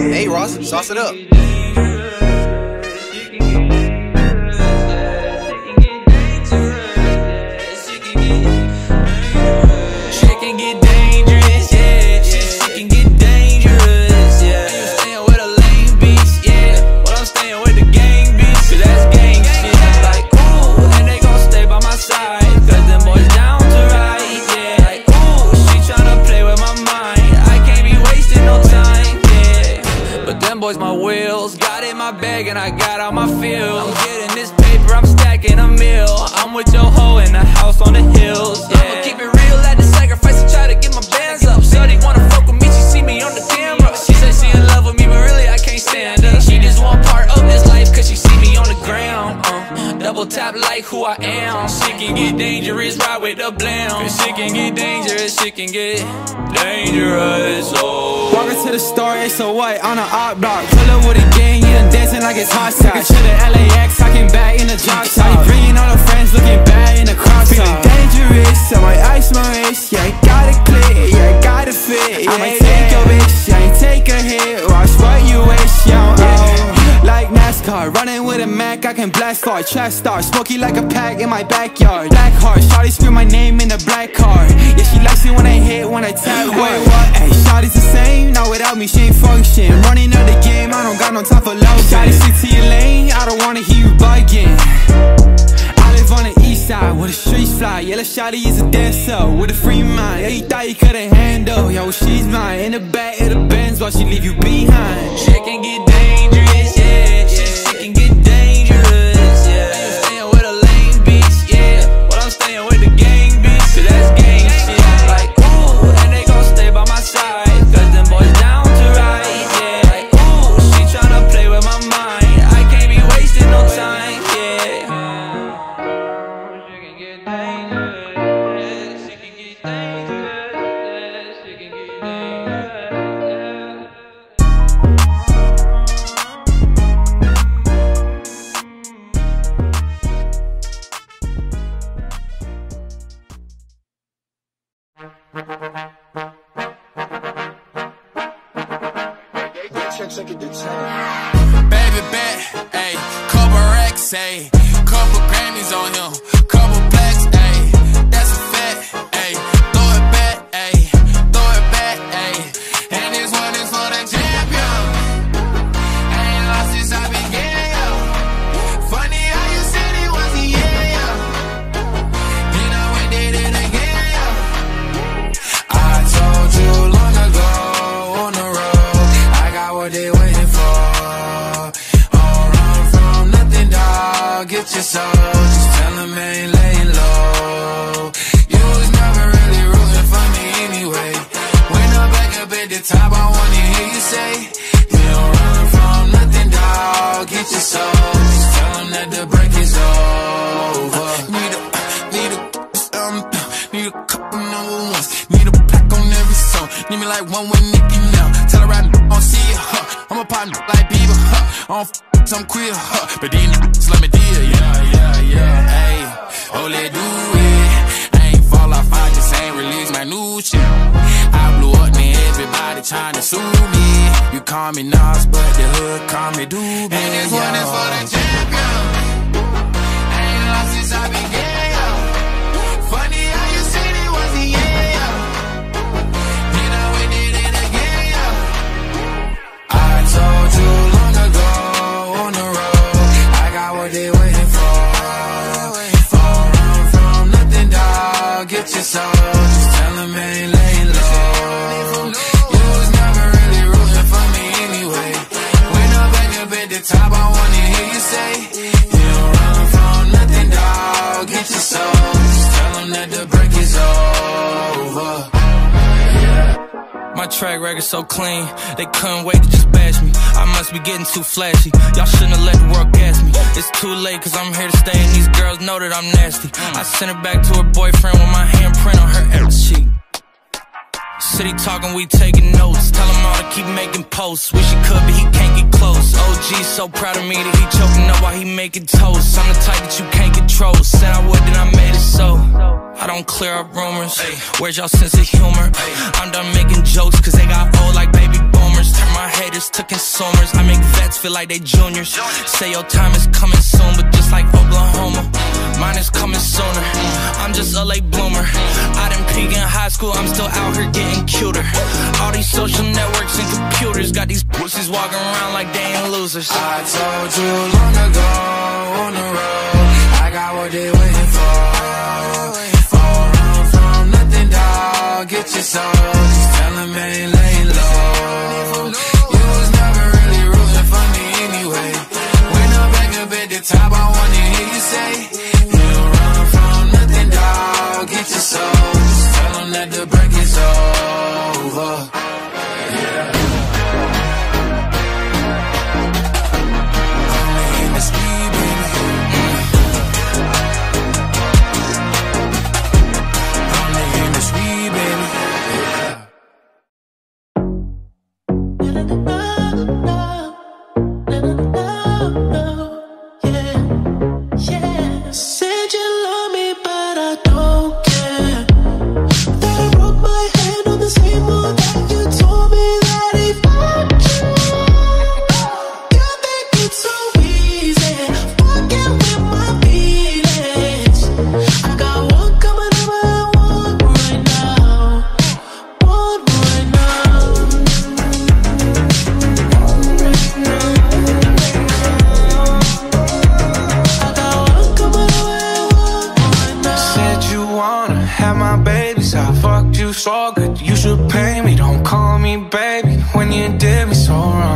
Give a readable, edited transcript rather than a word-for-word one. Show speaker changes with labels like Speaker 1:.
Speaker 1: Hey Ross, sauce it up.
Speaker 2: Boys, my wheels got in my bag and I got out my field. I'm getting this paper, I'm stacking a meal. I'm with your hoe in the house on the hills. Yeah. I'ma keep it real, at the sacrifice to try to get my bands up. Shorty wanna fuck with me, she see me on the camera. She said she in love with me, but really I can't stand her. She just want part of this life cause she see me on the ground. Double tap like who I am. Shit can get dangerous, ride with the blam. Cause shit can get dangerous, shit can get dangerous. Oh.
Speaker 3: Walking to the store, it's a white on an art block. Pull up with a gang, you done dancing like it's hot sauce. To the LAX, talking back in the drop top. Bringing all the friends, looking bad in the crop top. Feeling dangerous, I might ice my wrist. Yeah, I got it clear, yeah, I got it fit. Yeah, I might take your bitch, yeah, I ain't take a hit. Watch what you wish, yeah, like NASCAR, running with a Mac, I can blast hard. Trash star, smoky like a pack in my backyard. Black heart, shawty scream my name in the black car. Yeah, she likes it when I hit, when I tap. Wait, what? Hey, shawty's the same, not without me, she ain't function. Running out the game, I don't got no time for love. Shawty, stick to your lane, I don't wanna hear you bugging. I live on the east side, where the streets fly. Yeah, the shawty is a dancer, with a free mind. Yeah, you thought you couldn't handle, yo, she's mine. In the back of the Benz, while she leave you behind.
Speaker 2: Shit can get dangerous, yeah, shit can get dangerous, yeah. You staying with a lame bitch, yeah. Well, I'm staying with the gang bitch, cause that's gang shit. Like, ooh, and they gon' stay by my side, cause them boys down to ride, yeah. Like, ooh, she tryna play with my mind, I can't be wasting no time, yeah. She can get dangerous, she can get dangerous, she can get dangerous, yeah.
Speaker 4: Baby bet, ayy, couple racks, ayy, couple Grammys on him, couple blacks, ayy, that's a fact, ayy, throw it back, ayy, throw it back, ayy, and this one is for the champion. I ain't lost since I began, yo. Funny how you said it wasn't, yeah, yo. Then I went did it again, yo. I told you long ago on the road, I got what they waiting for. Get your soul, just tell them I ain't laying low. You was never really rooting for me anyway. When I'm back up at the top, I wanna hear you say, you don't run from nothing, dawg. Get your soul, just tell them that the break is over. Need a couple number ones. Need a plaque on every song. Need me like one with Nicki now. Tell her I don't see it, huh. I'm a partner like Bieber, huh. I don't I'm queer, huh. But these niggas let me deal, yeah, ayy. Oh, let's do it. I ain't fall off, I just ain't release my new shit. I blew up, man, everybody trying to sue me. You call me Nas, but the hood call me Doobie. And this one is for the champion. I ain't lost since I began, yo. Funny how you said it wasn't, yeah, yo. Then I went did it again, yo. I told you long ago on the road, I got what they waiting for. Don't run from nothing, dawg. Get your soul, just tell them I ain't laying low. You was never really rooting for me anyway. When I'm back up at the top, I wanna hear you say, you don't run from nothing, dawg. Get your soul, just tell them that the break is over.
Speaker 2: My track record so clean, they couldn't wait to just bash me. I must be getting too flashy, y'all shouldn't have let the world gas me. It's too late cause I'm here to stay and these girls know that I'm nasty. I sent her back to her boyfriend with my handprint on her ass cheek. City talking, we taking notes. Tell him all to keep making posts. Wish he could, but he can't get close. OG so proud of me that he choking up while he making toast. I'm the type that you can't control. Said I would, then I made it so. I don't clear up rumors. Where's y'all sense of humor? I'm done making jokes cause they got old like baby boomers.
Speaker 1: rumors, turn my haters to consumers. I make vets feel like they juniors. Say your time is coming soon, but just like Oklahoma, mine is coming sooner. I'm just a late bloomer. I didn't peak in high school, I'm still out here getting cuter. All these social networks and computers got these pussies walking around like they ain't losers.
Speaker 4: I told you long ago on the road, I got what they waiting for. Don't run from nothing, dog. Get your soul, just tell them ain't laying low. You was never really rooting for me anyway. When I'm back up at the top, I wanna hear you say, you don't run from nothing, dog. Get your soul, just tell them that the break is over. Yeah.
Speaker 5: Said you love me, but I don't care. That I broke my hand on the same one that you told me that he fucked you. You think it's so easy, fucking with my feelings. I got one coming over and one right now. One right now.
Speaker 3: Have my babies, I fucked you so good, you should pay me. Don't call me baby when you did me so wrong.